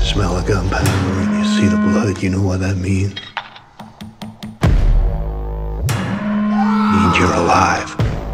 Smell of gunpowder and you see the blood, you know what that means? Means you're alive.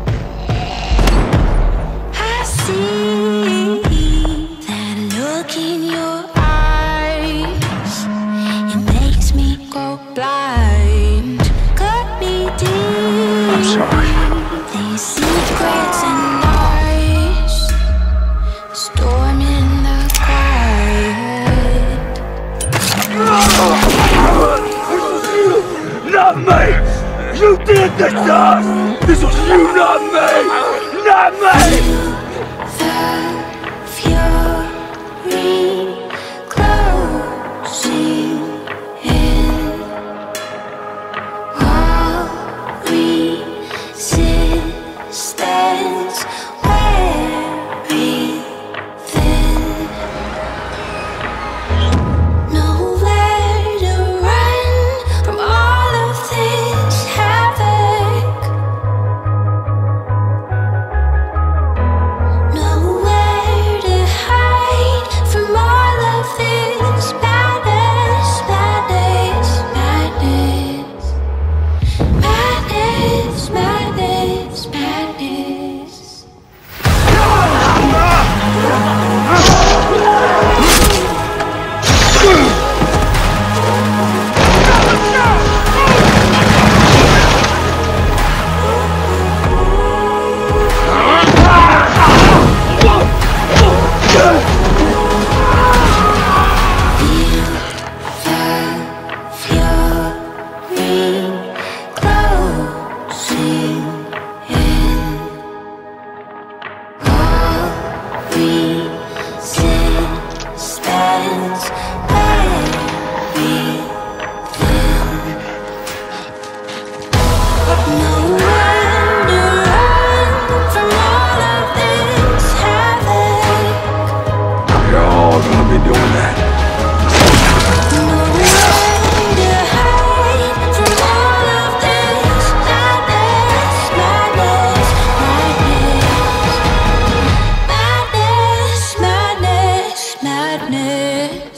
I see that look in your eyes. It makes me go blind. Cut me deep. I'm sorry. These secrets and lies. Storm in the quiet. Not me! You did this to us! This was you, not me! Not me! The fury closing in. All resistance wearing thin. Nowhere to run from all of this havoc. Nowhere to hide from all of this madness, madness, madness. Madness, madness, madness. Fury closing in. All resistance wearing thin. Nowhere to run from all of this havoc. You're all gonna be doing that. Nowhere to hide from all of this madness, madness, madness, madness, madness, madness.